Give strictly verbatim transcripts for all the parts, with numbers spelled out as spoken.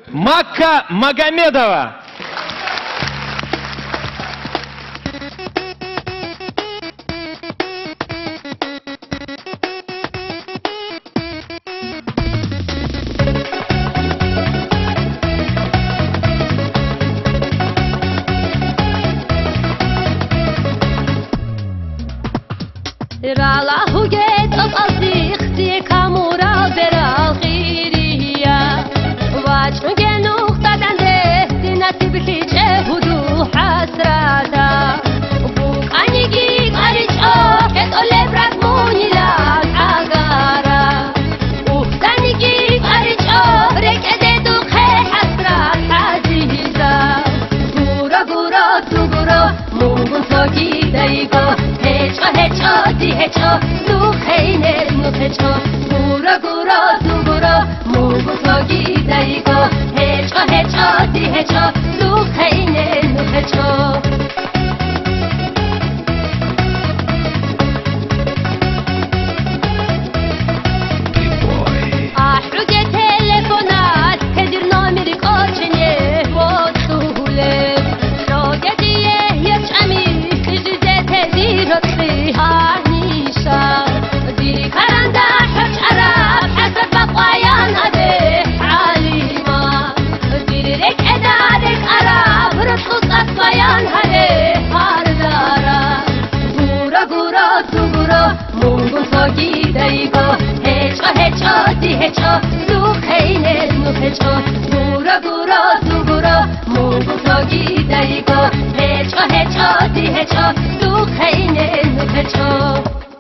Макка Магомедова. Rala huget of azich die kamura beral giriya Wach nu genuch tadande di nasib khiche hudu hasrata Buk anigi qarich o ket ole brat munila agara Uftanigi qarich o rek ede du khe hasrat aziza Gura gura tu gura mungun togi daigo Hecho, hecho, di hecho, tu heine, nu hecho Gura, gura, tu gura, mugu togi daigo Hecho, hecho, di hecho, tu heine, nu hecho Ahruge telefonat, kedir nomeri koçenye, votule Shoge diye yeç ami, jize tedir otli hanisha Diri karanda hoç arab, hasad baqayan ade alima Diri rek edadek arab, rıtkus atmayan hade hardara Gura gura tu gura, mungun togi daigo Hecho hecho di hecho, tu heine nu hecho Gura gura tu gura, mungun togi daigo Hecho hecho di hecho, tu heine nu hecho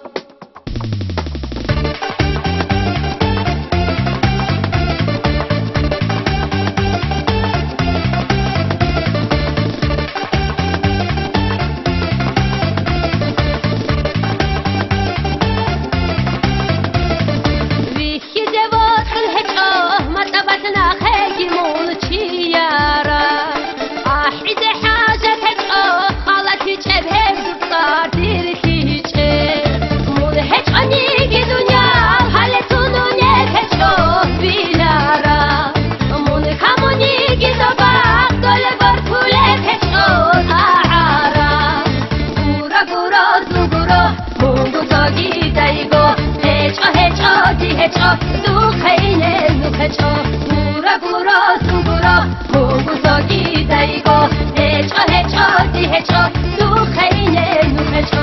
Hecho, tu heine nu hecho Gura gura tu gura, mugu togi daigo Hecho, hecho, di hecho, tu heine nu hecho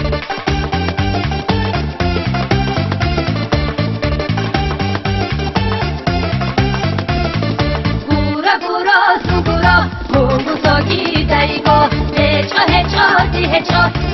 Gura gura tu gura, mugu togi daigo Hecho, hecho, di hecho